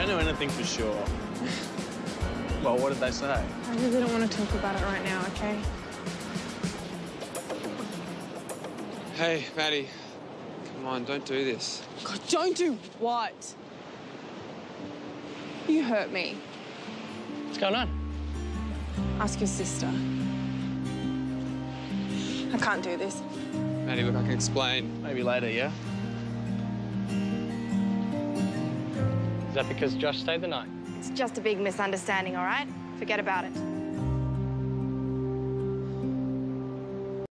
don't know anything for sure. Well, what did they say? I really don't want to talk about it right now, OK? Hey, Maddy. Come on, don't do this. God, don't do what? You hurt me. What's going on? Ask your sister. I can't do this. Maddy, look, I can explain. Maybe later, yeah? Is that because Josh stayed the night? It's just a big misunderstanding, all right? Forget about it.